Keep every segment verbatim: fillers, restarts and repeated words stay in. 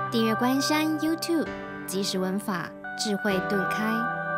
订阅关山 YouTube， 即时文法，智慧顿开。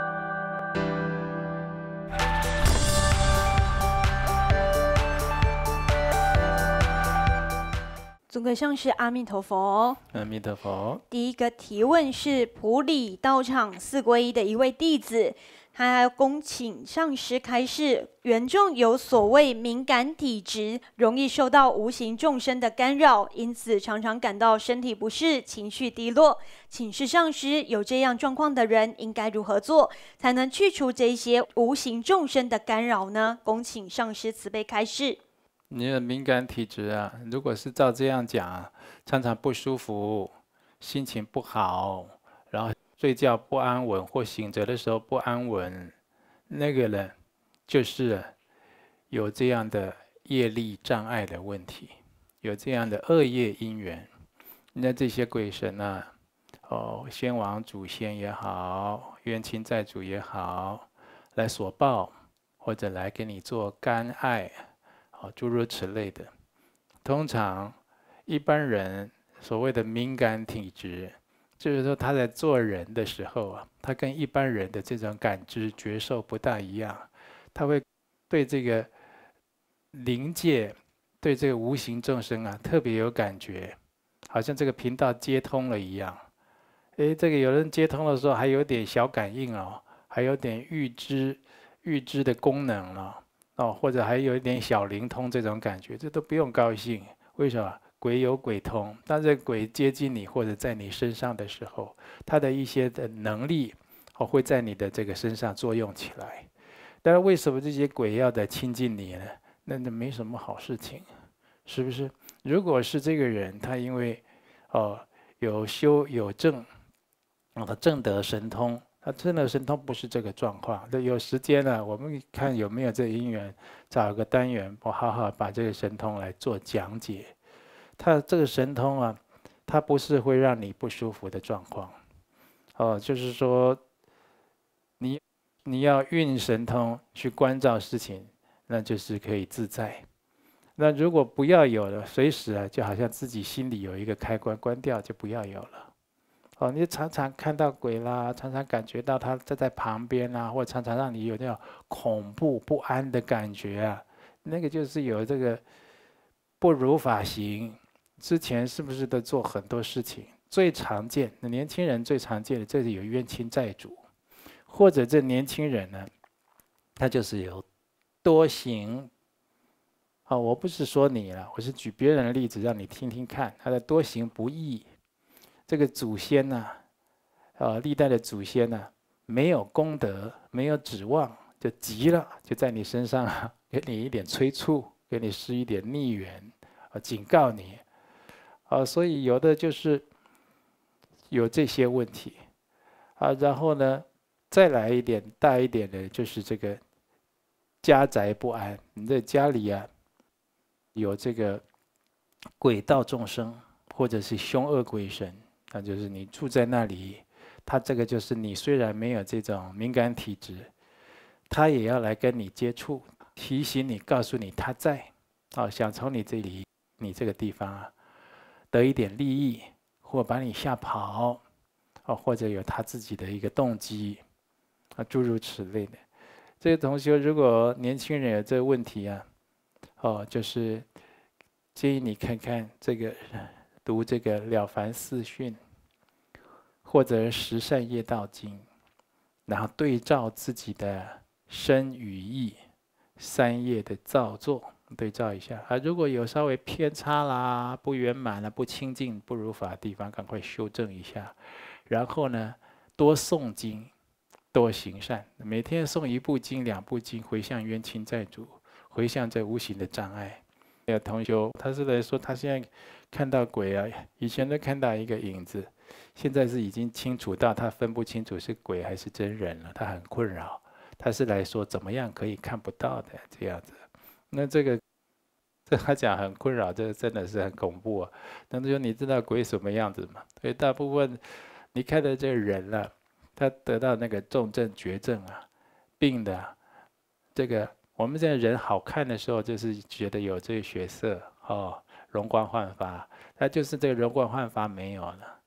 尊贵上师阿弥陀佛。 阿弥陀佛。 第一个提问是埔里道场四皈依的一位弟子，他恭请上师开示，缘众有所谓敏感体质，容易受到无形众生的干扰，因此常常感到身体不适、情绪低落。请示上师，有这样状况的人应该如何做，才能去除这些无形众生的干扰呢？恭请上师慈悲开示。 你的敏感体质啊，如果是照这样讲啊，常常不舒服，心情不好，然后睡觉不安稳，或醒着的时候不安稳，那个人就是有这样的业力障碍的问题，有这样的恶业因缘。那这些鬼神啊，哦，先王祖先也好，冤亲债主也好，来索报，或者来给你做干爱。好，诸如此类的。通常一般人所谓的敏感体质，就是说他在做人的时候啊，他跟一般人的这种感知觉受不大一样，他会对这个灵界、对这个无形众生啊特别有感觉，好像这个频道接通了一样。诶，这个有人接通的时候还有点小感应哦，还有点预知、预知的功能了。哦，或者还有一点小灵通这种感觉，这都不用高兴。为什么？鬼有鬼通，当这鬼接近你或者在你身上的时候，他的一些的能力哦会在你的这个身上作用起来。但是为什么这些鬼要在亲近你呢？那那没什么好事情，是不是？如果是这个人，他因为哦有修有正，哦他正得神通。他真的神通不是这个状况，有时间了，我们看有没有这因缘，找个单元，我好好把这个神通来做讲解。他这个神通啊，它不是会让你不舒服的状况，哦，就是说，你你要运神通去关照事情，那就是可以自在。那如果不要有了，随时啊，就好像自己心里有一个开关，关掉就不要有了。哦，你常常看到鬼啦，常常感觉到他站在旁边啦，或常常让你有那种恐怖不安的感觉啊，那个就是有这个不如法行。之前是不是都做很多事情？最常见的年轻人最常见的，这里有冤亲债主，或者这年轻人呢，他就是有多行。哦，我不是说你了，我是举别人的例子让你听听看，他的多行不义。这个祖先呢、啊，呃，历代的祖先呢、啊，没有功德，没有指望，就急了，就在你身上啊，给你一点催促，给你施一点逆缘，啊，警告你，啊，所以有的就是有这些问题，啊，然后呢，再来一点大一点的，就是这个家宅不安，你在家里啊，有这个鬼道众生，或者是凶恶鬼神。那就是你住在那里，他这个就是你虽然没有这种敏感体质，他也要来跟你接触，提醒你，告诉你他在，哦，想从你这里、你这个地方啊得一点利益，或把你吓跑，哦，或者有他自己的一个动机，啊，诸如此类的。这个同学，如果年轻人有这个问题啊，哦，就是建议你看看这个。读这个《了凡四训》，或者《十善业道经》，然后对照自己的身语意三业的造作，对照一下啊。如果有稍微偏差啦、不圆满啦、不清净、不如法的地方，赶快修正一下。然后呢，多诵经，多行善，每天诵一部经、两部经，回向冤亲债主，回向这无形的障碍。有同修，他是来说，他现在看到鬼啊，以前都看到一个影子，现在是已经清楚到他分不清楚是鬼还是真人了，他很困扰。他是来说怎么样可以看不到的这样子。那这个，这他讲很困扰，这个真的是很恐怖啊。那就说你知道鬼什么样子吗？所以大部分你看到这个人了、啊，他得到那个重症绝症啊，病的、啊、这个。我们现在人好看的时候，就是觉得有这个血色哦，容光焕发。他就是这个容光焕发没有了，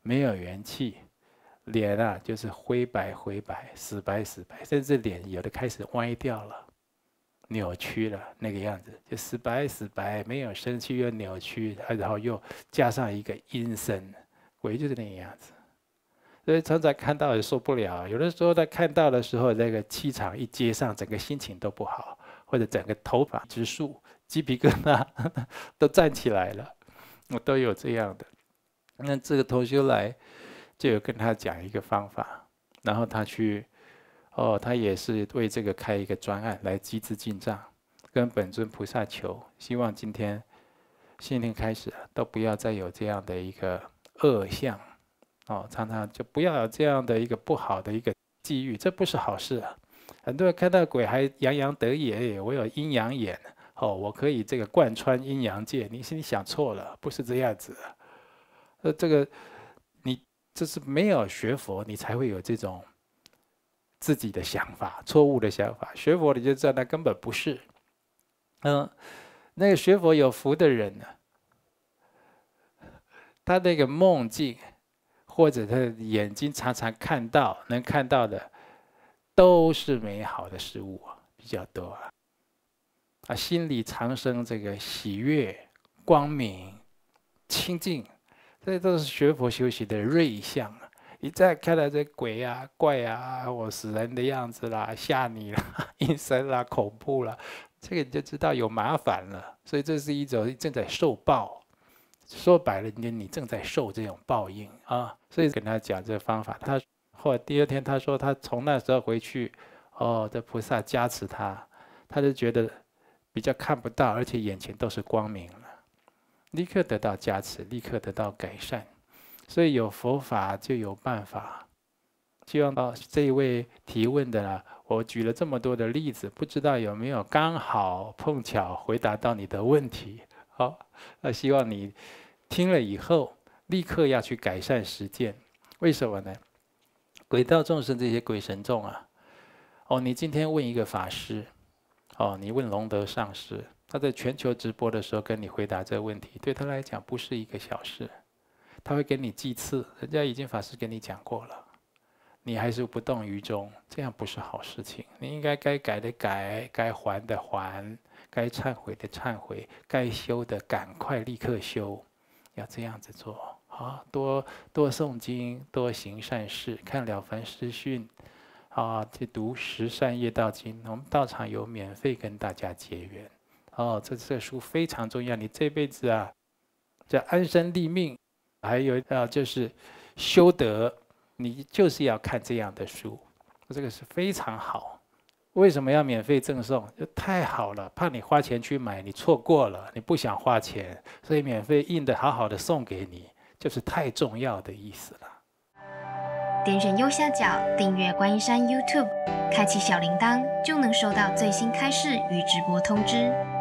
没有元气，脸啊就是灰白灰白，死白死白，甚至脸有的开始歪掉了，扭曲了那个样子，就死白死白，没有生气又扭曲，然后又加上一个阴森，鬼就是那个样子。所以常常看到也受不了，有的时候他看到的时候，那个气场一接上，整个心情都不好，或者整个头发直竖，鸡皮疙瘩都站起来了，我都有这样的。那这个同修来，就有跟他讲一个方法，然后他去，哦，他也是为这个开一个专案来积资进账，跟本尊菩萨求，希望今天今天开始都不要再有这样的一个恶相。哦，常常就不要有这样的一个不好的一个际遇，这不是好事啊！很多人看到鬼还洋洋得意，哎，我有阴阳眼，哦，我可以这个贯穿阴阳界。你心里想错了，不是这样子的。呃，这个你这是没有学佛，你才会有这种自己的想法，错误的想法。学佛你就知道那根本不是。嗯，那个学佛有福的人呢，他那个梦境。或者他的眼睛常常看到、能看到的，都是美好的事物比较多啊。啊，心里常生这个喜悦、光明、清净，这都是学佛修习的瑞相啊。一再看到这鬼啊、怪啊、我死人的样子啦、吓你啦、阴森啦、恐怖啦，这个你就知道有麻烦了。所以这是一种正在受报。说白了，你你正在受这种报应啊，所以跟他讲这个方法。他后来第二天他说，他从那时候回去，哦，这菩萨加持他，他就觉得比较看不到，而且眼前都是光明了，立刻得到加持，立刻得到改善。所以有佛法就有办法。希望到这一位提问的啦，我举了这么多的例子，不知道有没有刚好碰巧回答到你的问题。好，那希望你听了以后，立刻要去改善实践。为什么呢？鬼道众生这些鬼神众啊，哦，你今天问一个法师，哦，你问龙德上师，他在全球直播的时候跟你回答这个问题，对他来讲不是一个小事，他会给你记次，人家已经法师跟你讲过了，你还是不动于衷，这样不是好事情。你应该该改的改，该还的还。该忏悔的忏悔，该修的赶快立刻修，要这样子做啊！多多诵经，多行善事，看了凡师训，啊，去读十善业道经。我们道场有免费跟大家结缘哦，这这书非常重要，你这辈子啊，这安身立命，还有啊就是修德，你就是要看这样的书，这个是非常好。为什么要免费赠送？就太好了，怕你花钱去买，你错过了，你不想花钱，所以免费印的好好的送给你，就是太重要的意思了。 点选右下角订阅观音山 YouTube， 开启小铃铛，就能收到最新开示与直播通知。